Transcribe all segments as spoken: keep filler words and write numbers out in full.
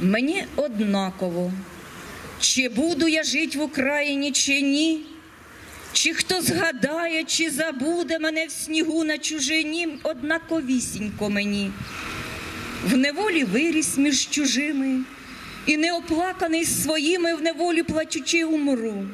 Мені однаково, чи буду я жить в Україні, чи ні, чи хто згадає, чи забуде мене в снігу на чужині, однаковісінько мені. В неволі виріс між чужими, і неоплаканий своїми в неволі плачучи умру.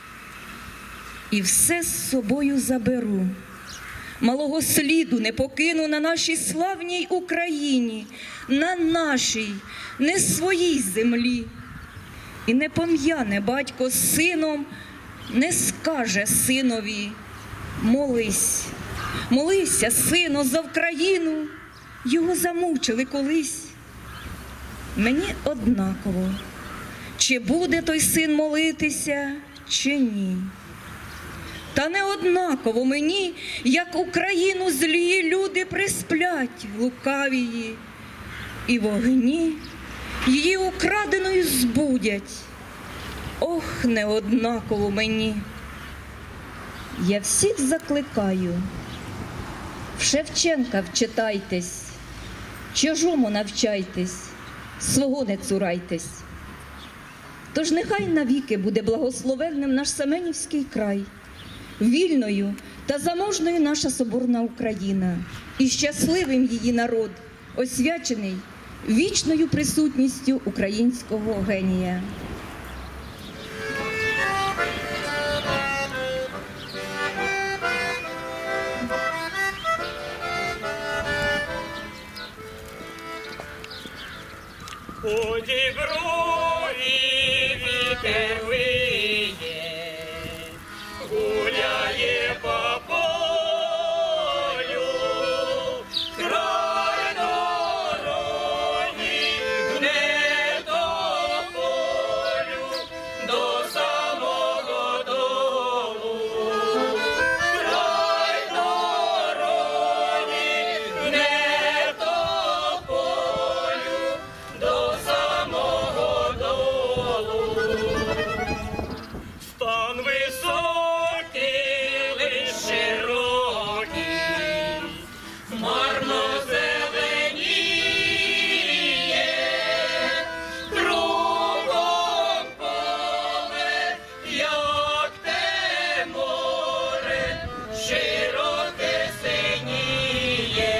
І все з собою заберу, малого сліду не покину на нашій славній Україні, на нашій, не своїй землі. І не пом'яне батько з сином, не скаже синові: молись, молися, сино, за Україну, його замучили колись. Мені однаково, чи буде той син молитися, чи ні. Та не однаково мені, як Україну злі люди присплять лукавії, і вогні її украденою збудять. Ох, не однаково мені. Я всіх закликаю, в Шевченка вчитайтесь, чужому навчайтесь, свого не цурайтесь. Тож нехай навіки буде благословенним наш Семенівський край, вільною та заможною наша соборна Україна, і щасливим її народ, освячений вічною присутністю українського генія. У діброві вітер виє, гуляє по полю, край дороги гне до полю, до самого долу. Край дороги гне до полю, до самого долу. Стан високий, лиш широкий, марно зеленіє, кругом поле, як те море, широке синіє.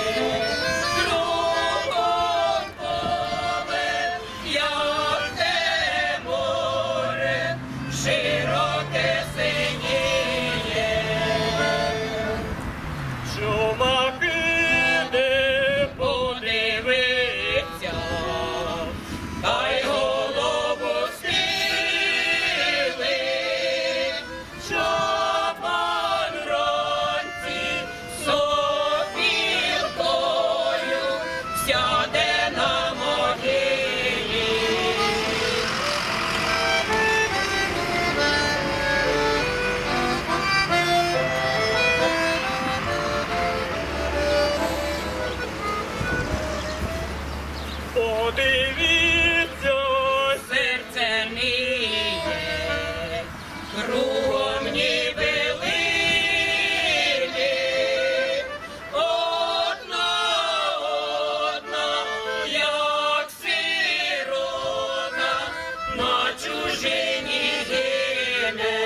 Кругом поле, як те море, широке синіє. Чумаки де подивиться, та й голову схилить, що пан вранці сопілкою сяде на могилі. Подивіться, серце міє, кругом ніби лилі, одна, одна, як сирота, на чужині гине.